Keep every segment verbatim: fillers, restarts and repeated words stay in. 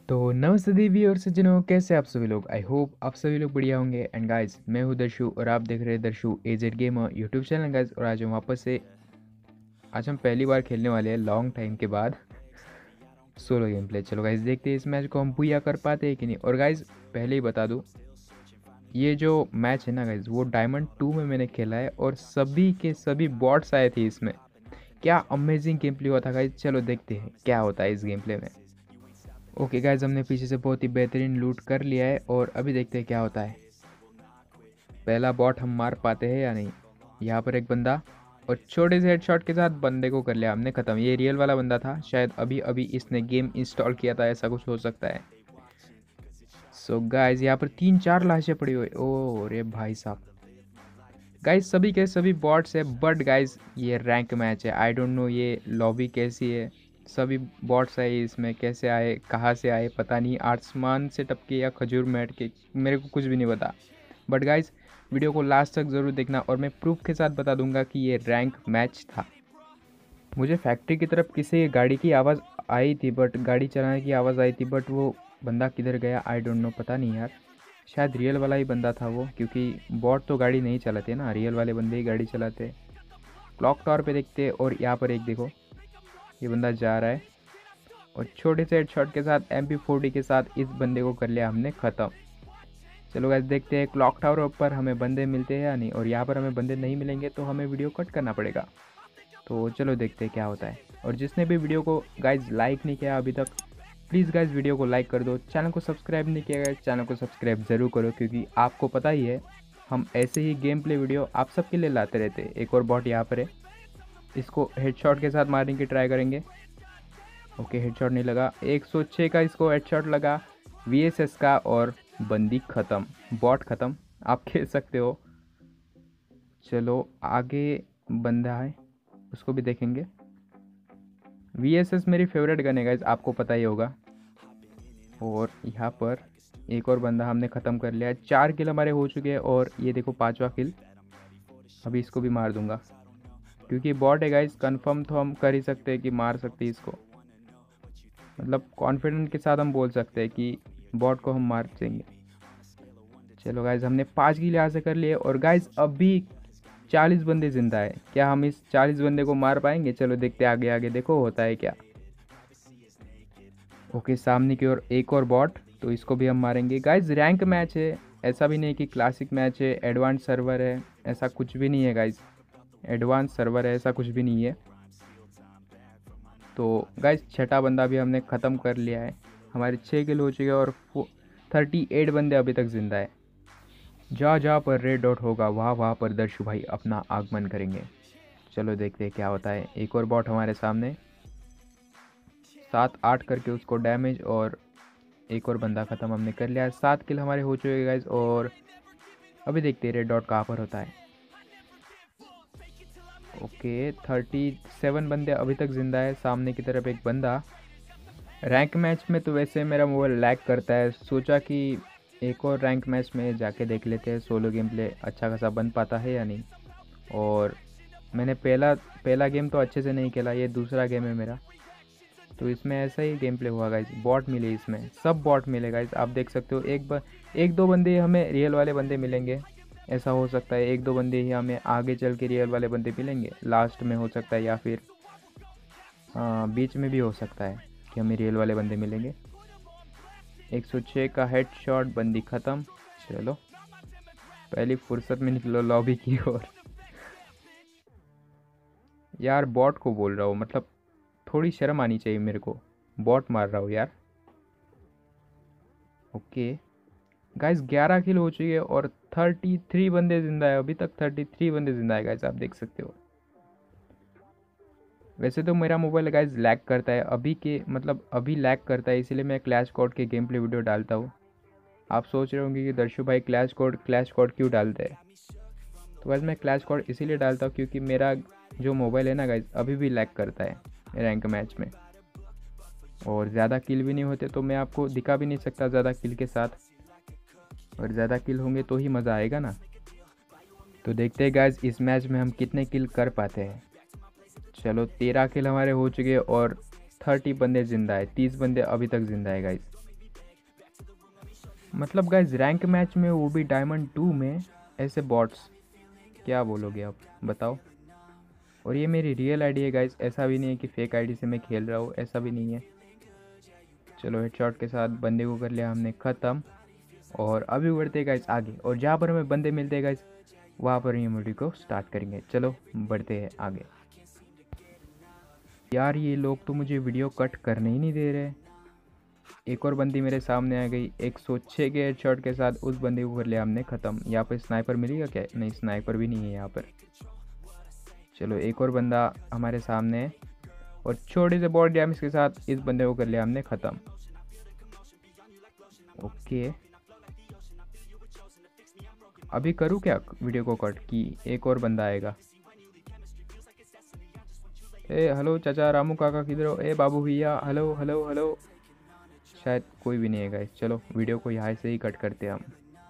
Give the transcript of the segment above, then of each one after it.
तो नमस्ते देवी और सज्जनों, कैसे आप सभी लोग। आई होप आप सभी लोग बढ़िया होंगे। एंड गाइज, मैं हूँ दर्शु और आप देख रहे हैं Darshu AZ gamer YouTube channel guys. और आज हम वापस से आज हम पहली बार खेलने वाले हैं लॉन्ग टाइम के बाद सोलो गेम प्ले। चलो गाइज, देखते हैं इस मैच को हम पूरा कर पाते हैं कि नहीं। और गाइज, पहले ही बता दूँ, ये जो मैच है ना गाइज, वो डायमंड टू में मैंने खेला है और सभी के सभी बॉट्स आए थे इसमें। क्या अमेजिंग गेम प्ले हुआ था गाइज। चलो देखते हैं क्या होता है इस गेम प्ले में। ओके गाइज, हमने पीछे से बहुत ही बेहतरीन लूट कर लिया है और अभी देखते हैं क्या होता है। पहला बॉट हम मार पाते हैं या नहीं। यहाँ पर एक बंदा और छोटे से हेडशॉट के साथ बंदे को कर लिया हमने ख़त्म। ये रियल वाला बंदा था, शायद अभी अभी इसने गेम इंस्टॉल किया था, ऐसा कुछ हो सकता है। सो गाइज, यहाँ पर तीन चार लाशें पड़ी हुई। ओ रे भाई साहब, गाइज सभी के सभी बॉट्स है। बट गाइज, ये रैंक मैच है। आई डोंट नो ये लॉबी कैसी है। सभी बॉट्स आए इसमें, कैसे आए, कहाँ से आए पता नहीं, आसमान से टपके या खजूर में अटके, मेरे को कुछ भी नहीं पता। बट गाइज, वीडियो को लास्ट तक ज़रूर देखना और मैं प्रूफ के साथ बता दूंगा कि ये रैंक मैच था। मुझे फैक्ट्री की तरफ किसी गाड़ी की आवाज़ आई थी, बट गाड़ी चलाने की आवाज़ आई थी, बट वो बंदा किधर गया आई डोंट नो, पता नहीं यार। शायद रियल वाला ही बंदा था वो, क्योंकि बॉट तो गाड़ी नहीं चलाते ना, रियल वाले बंदे ही गाड़ी चलाते। क्लॉक टावर पे देखते और यहाँ पर एक देखो, ये बंदा जा रहा है और छोटे से हेडशॉट के साथ एम पी फोर्टी के साथ इस बंदे को कर लिया हमने ख़त्म। चलो गाइस, देखते हैं क्लॉक टावर पर हमें बंदे मिलते हैं या नहीं। और यहाँ पर हमें बंदे नहीं मिलेंगे तो हमें वीडियो कट करना पड़ेगा। तो चलो देखते हैं क्या होता है। और जिसने भी वीडियो को गाइज लाइक नहीं किया अभी तक, प्लीज़ गाइज वीडियो को लाइक कर दो। चैनल को सब्सक्राइब नहीं किया गाइज, चैनल को सब्सक्राइब ज़रूर करो, क्योंकि आपको पता ही है हम ऐसे ही गेम प्ले वीडियो आप सबके लिए लाते रहते हैं। एक और बॉट यहाँ पर है, इसको हेडशॉट के साथ मारने की ट्राई करेंगे। ओके, हेडशॉट नहीं लगा। एक सौ छह का इसको हेडशॉट लगा वी एस एस का और बंदी ख़त्म, बॉट ख़त्म, आप खेल सकते हो। चलो आगे बंदा है, उसको भी देखेंगे। वी एस एस मेरी फेवरेट गन है गाइज, आपको पता ही होगा। और यहाँ पर एक और बंदा हमने ख़त्म कर लिया है। चार किल हमारे हो चुके हैं और ये देखो पांचवा किल। अभी इसको भी मार दूंगा, क्योंकि बॉट है गाइज। कंफर्म तो हम कर ही सकते हैं कि मार सकते हैं इसको, मतलब कॉन्फिडेंट के साथ हम बोल सकते हैं कि बॉट को हम मार देंगे। चलो गाइज, हमने पाँच किल यहाँ से कर लिए और गाइज अभी चालीस बंदे जिंदा है। क्या हम इस चालीस बंदे को मार पाएंगे? चलो देखते आगे आगे, देखो होता है क्या। ओके, सामने की ओर एक और बॉट, तो इसको भी हम मारेंगे। गाइज रैंक मैच है, ऐसा भी नहीं कि क्लासिक मैच है, एडवांस सर्वर है, ऐसा कुछ भी नहीं है गाइज। एडवांस सर्वर है, ऐसा कुछ भी नहीं है। तो गाइज छठा बंदा भी हमने ख़त्म कर लिया है। हमारे छः किल हो चुके हैं और थर्टी एट बंदे अभी तक जिंदा है। जहाँ जहाँ पर रेड डॉट होगा वहाँ वहाँ पर दर्शु भाई अपना आगमन करेंगे। चलो देखते हैं क्या होता है। एक और बॉट हमारे सामने, सात आठ करके उसको डैमेज और एक और बंदा ख़त्म हमने कर लिया है। सात किल हमारे हो चुके गाइज और अभी देखते हैं रेड डॉट कहाँ पर होता है। ओके, थर्टी सेवन बंदे अभी तक ज़िंदा है। सामने की तरफ एक बंदा। रैंक मैच में तो वैसे मेरा मोबाइल लैग करता है, सोचा कि एक और रैंक मैच में जाके देख लेते हैं सोलो गेम प्ले अच्छा खासा बन पाता है या नहीं। और मैंने पहला पहला गेम तो अच्छे से नहीं खेला, ये दूसरा गेम है मेरा, तो इसमें ऐसा ही गेम प्ले हुआ गाइज। बॉट मिले इसमें, सब बॉट मिले गाइज, आप देख सकते हो। एक बार एक दो बंदे हमें रियल वाले बंदे मिलेंगे, ऐसा हो सकता है। एक दो बंदे ही हमें आगे चल के रियल वाले बंदे मिलेंगे, लास्ट में हो सकता है, या फिर आ, बीच में भी हो सकता है कि हमें रियल वाले बंदे मिलेंगे। एक सौ छह का हेड शॉट, बंदी ख़त्म। चलो पहली फुर्सत में निकलो लॉबी की ओर। यार बॉट को बोल रहा हूँ, मतलब थोड़ी शर्म आनी चाहिए मेरे को, बॉट मार रहा हूँ यार। ओके गाइस, ग्यारह किल हो चुके हैं और थर्टी थ्री बंदे जिंदा है अभी तक। थर्टी थ्री बंदे जिंदा है गाइस, आप देख सकते हो। वैसे तो मेरा मोबाइल गाइस लैग करता है अभी के, मतलब अभी लैग करता है, इसीलिए मैं क्लैश कोड के गेम प्ले वीडियो डालता हूँ। आप सोच रहे होंगे कि दर्शु भाई क्लैश कोड क्लैश कोड क्यों डालते हैं। तो गाइस मैं क्लैश कोड इसीलिए डालता हूँ क्योंकि मेरा जो मोबाइल है ना गाइस अभी भी लैग करता है रैंक मैच में, और ज़्यादा किल भी नहीं होते, तो मैं आपको दिखा भी नहीं सकता ज़्यादा किल के साथ। और ज़्यादा किल होंगे तो ही मज़ा आएगा ना। तो देखते हैं गाइस इस मैच में हम कितने किल कर पाते हैं। चलो तेरह किल हमारे हो चुके हैं और थर्टी बंदे ज़िंदा है, तीस बंदे अभी तक ज़िंदा है गाइस। मतलब गाइज रैंक मैच में, वो भी डायमंड टू में, ऐसे बॉट्स, क्या बोलोगे आप बताओ। और ये मेरी रियल आईडी है गाइज, ऐसा भी नहीं है कि फेक आईडी से मैं खेल रहा हूँ, ऐसा भी नहीं है। चलो हेडशॉट के साथ बंदे को कर लिया हमने ख़त्म। और अभी बढ़ते गाइज आगे, और जहाँ पर हमें बंदे मिलते हैं गाइज वहाँ पर ये वीडियो को स्टार्ट करेंगे। चलो बढ़ते हैं आगे। यार ये लोग तो मुझे वीडियो कट करने ही नहीं दे रहे। एक और बंदी मेरे सामने आ गई एक सौ छः के हेडशॉट के साथ, उस बंदे को कर लिया हमने ख़त्म। यहाँ पर स्नाइपर मिलेगा क्या? नहीं, स्नाइपर भी नहीं है यहाँ पर। चलो एक और बंदा हमारे सामने है, और छोटे से बॉडी डैमेज के साथ इस बंदे को कर लिया हमने ख़त्म। ओके, अभी करूँ क्या वीडियो को कट कि एक और बंदा आएगा? ए हेलो चाचा, रामू काका किधर हो? ए बाबू भैया, हेलो हेलो हेलो। शायद कोई भी नहीं है गाइस। चलो वीडियो को यहाँ से ही कट करते हैं हम।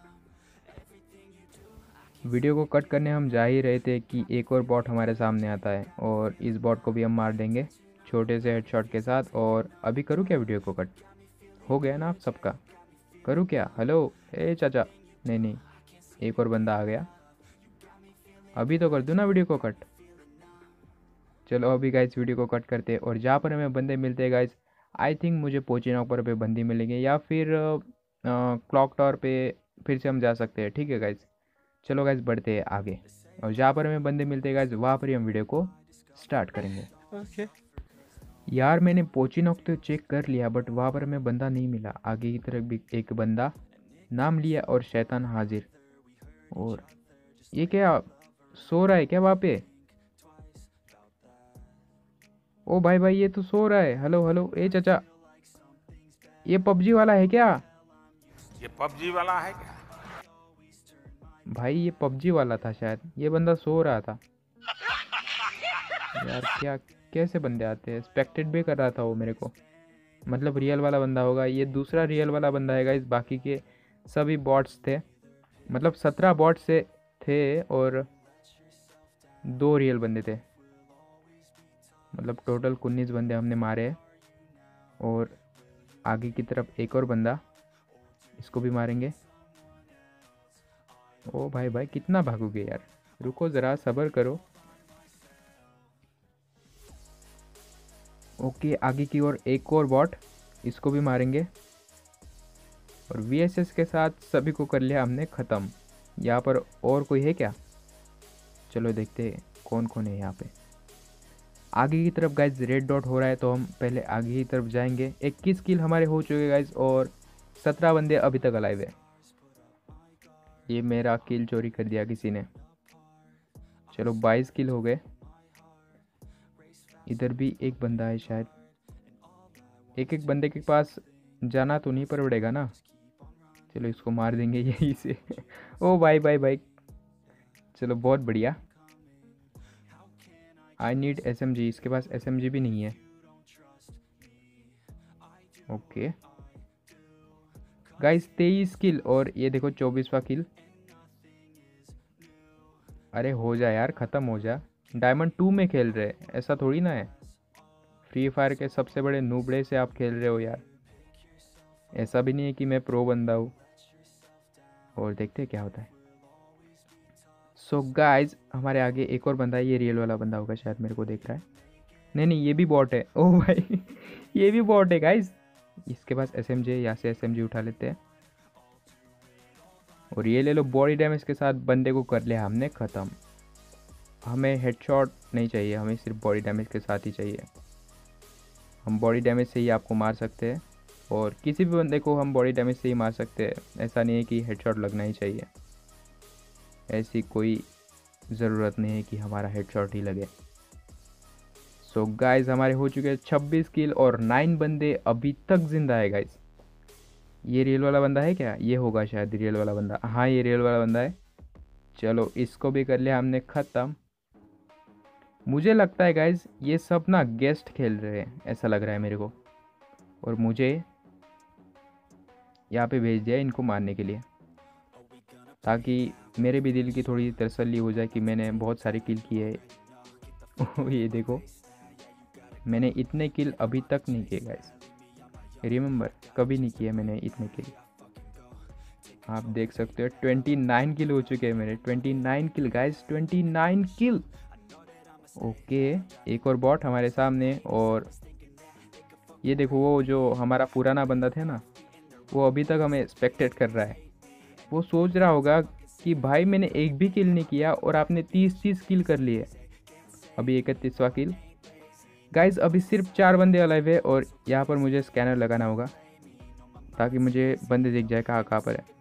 वीडियो को कट करने हम जा ही रहे थे कि एक और बॉट हमारे सामने आता है, और इस बॉट को भी हम मार देंगे छोटे से हेडशॉट के साथ। और अभी करूँ क्या वीडियो को कट? हो गया ना आप सबका? करूँ क्या? हेलो ए चाचा, नहीं नहीं, एक और बंदा आ गया। अभी तो कर दूँ ना वीडियो को कट? चलो अभी गाइस वीडियो को कट करते हैं, और जहाँ पर हमें बंदे मिलते हैं गाइस, आई थिंक मुझे पोचिनॉक पर पे बंदी मिलेंगे, या फिर क्लॉक टावर पे फिर से हम जा सकते हैं। ठीक है गाइस, चलो गाइस बढ़ते हैं आगे, और जहाँ पर हमें बंदे मिलते हैं गाइस वहाँ पर ही हम वीडियो को स्टार्ट करेंगे। ओके। यार मैंने पोचिनॉक तो चेक कर लिया, बट वहाँ पर हमें बंदा नहीं मिला। आगे की तरफ भी एक बंदा नाम लिया और शैतान हाजिर। और ये क्या सो रहा है क्या वहाँ पे? ओ भाई भाई, ये तो सो रहा है। हेलो हेलो ए चाचा, ये पबजी वाला है क्या? ये पबजी वाला है क्या? भाई ये पबजी वाला था शायद, ये बंदा सो रहा था। यार क्या, कैसे बंदे आते हैं? स्पेक्टेट भी कर रहा था वो मेरे को, मतलब रियल वाला बंदा होगा। ये दूसरा रियल वाला बंदा है गाइस, बाकी के सभी बॉट्स थे। मतलब सत्रह बॉट्स से थे, और दो रियल बंदे थे। मतलब टोटल उन्नीस बंदे हमने मारे हैं। और आगे की तरफ एक और बंदा, इसको भी मारेंगे। ओ भाई भाई, कितना भागोगे यार? रुको ज़रा, सब्र करो। ओके, आगे की ओर एक और बॉट, इसको भी मारेंगे। और वीएसएस के साथ सभी को कर लिया हमने ख़त्म। यहाँ पर और कोई है क्या? चलो देखते हैं कौन कौन है यहाँ पे। आगे की तरफ गाइज रेड डॉट हो रहा है, तो हम पहले आगे की तरफ जाएंगे। इक्कीस किल हमारे हो चुके गाइज, और सत्रह बंदे अभी तक अलाइव है। ये मेरा किल चोरी कर दिया किसी ने। चलो बाईस किल हो गए। इधर भी एक बंदा है शायद। एक एक बंदे के पास जाना तो नहीं पड़ेगा ना। चलो इसको मार देंगे यहीं से। ओ भाई भाई भाई, चलो बहुत बढ़िया। I need S M G, इसके पास एस एम जी भी नहीं है। ओके गाइस, तेईस किल, और ये देखो चौबीसवा किल। अरे हो जा यार, ख़त्म हो जा। डायमंड टू में खेल रहे, ऐसा थोड़ी ना है। फ्री फायर के सबसे बड़े नूबड़े से आप खेल रहे हो यार। ऐसा भी नहीं है कि मैं प्रो बंदा हूँ। और देखते हैं क्या होता है। सो so गाइज, हमारे आगे एक और बंदा है। ये रियल वाला बंदा होगा शायद, मेरे को देख रहा है। नहीं नहीं, ये भी बॉट है। ओह भाई ये भी बॉट है गाइज। इसके पास एस एम जी, यहाँ से एस एम जी उठा लेते हैं। और ये ले लो, बॉडी डैमेज के साथ बंदे को कर लिया हमने ख़त्म। हमें हेडशॉट नहीं चाहिए, हमें सिर्फ बॉडी डैमेज के साथ ही चाहिए। हम बॉडी डैमेज से ही आपको मार सकते हैं, और किसी भी बंदे को हम बॉडी डैमेज से ही मार सकते हैं। ऐसा नहीं है कि हेडशॉट लगना ही चाहिए, ऐसी कोई ज़रूरत नहीं है कि हमारा हेडशॉट ही लगे। सो so गाइस, हमारे हो चुके हैं छब्बीस किल, और नाइन बंदे अभी तक जिंदा है गाइस। ये रियल वाला बंदा है क्या? ये होगा शायद रियल वाला बंदा। हाँ ये रियल वाला बंदा है। चलो इसको भी कर लिया हमने ख़त्म। मुझे लगता है गाइज ये सब ना गेस्ट खेल रहे हैं, ऐसा लग रहा है मेरे को। और मुझे यहाँ पे भेज दिया इनको मारने के लिए, ताकि मेरे भी दिल की थोड़ी तसल्ली हो जाए कि मैंने बहुत सारे किल किए। ये देखो, मैंने इतने किल अभी तक नहीं किए गाइस। रिमेंबर, कभी नहीं किए मैंने इतने किल। आप देख सकते हो ट्वेंटी नाइन किल हो चुके हैं मेरे, twenty nine kill guys, twenty nine kill. Okay, एक और बॉट हमारे सामने, और ये देखो वो जो हमारा पुराना बंदा थे ना, वो अभी तक हमें स्पेक्टेट कर रहा है। वो सोच रहा होगा कि भाई मैंने एक भी किल नहीं किया और आपने तीस तीस किल कर लिए। अभी इकतीसवां किल गाइस। अभी सिर्फ चार बंदे अलाइव है, और यहाँ पर मुझे स्कैनर लगाना होगा ताकि मुझे बंदे दिख जाए कहाँ कहाँ पर है।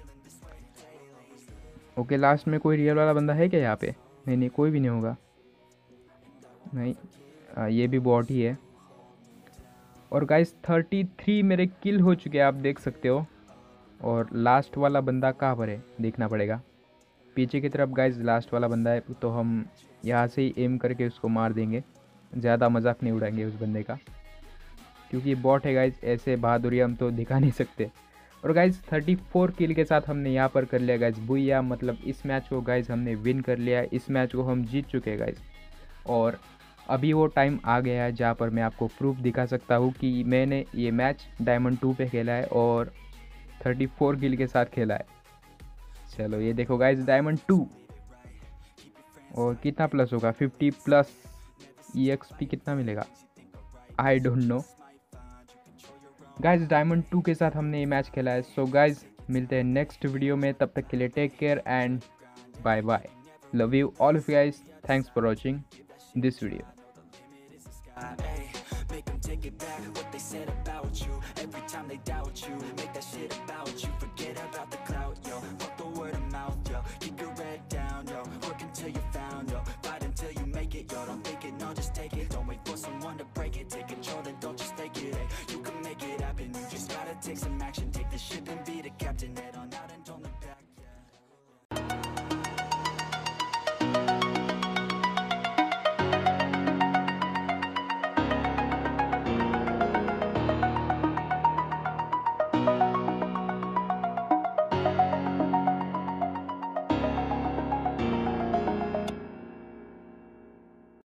ओके, लास्ट में कोई रियल वाला बंदा है क्या यहाँ पे? नहीं नहीं, कोई भी नहीं होगा। नहीं, आ, ये भी बॉट ही है। और गाइस थर्टी थ्री मेरे किल हो चुके हैं, आप देख सकते हो। और लास्ट वाला बंदा कहाँ पर है देखना पड़ेगा। पीछे की तरफ गाइस लास्ट वाला बंदा है, तो हम यहाँ से ही एम करके उसको मार देंगे। ज़्यादा मजाक नहीं उड़ाएंगे उस बंदे का, क्योंकि बॉट है गाइस, ऐसे बहादुरी हम तो दिखा नहीं सकते। और गाइस थर्टी फोर किल के साथ हमने यहाँ पर कर लिया गाइस बुया, मतलब इस मैच को गाइस हमने विन कर लिया है। इस मैच को हम जीत चुके हैं गाइस। और अभी वो टाइम आ गया है जहाँ पर मैं आपको प्रूफ दिखा सकता हूँ कि मैंने ये मैच डायमंड टू पे खेला है और थर्टी फोर किल के साथ खेला है। चलो ये देखो गाइस, डायमंड टू, और कितना प्लस होगा? Fifty plus E X P कितना मिलेगा? I don't know guys. Diamond two के साथ हमने ये मैच खेला है। सो गाइस मिलते हैं नेक्स्ट वीडियो में, तब तक के लिए take care and bye bye. Love you all of you guys, thanks for watching this video. Make them take it back, what they said about you. Every time they doubt you, make that shit about you. Forget about the clout, yo, fuck the word of mouth, yo. Keep your head down, yo, work until you're found, yo. Fight until you make it, yo, don't think it, no, just take it. Don't wait for someone to break it, take control, then don't just take it, hey. You can make it happen, you just gotta take some action.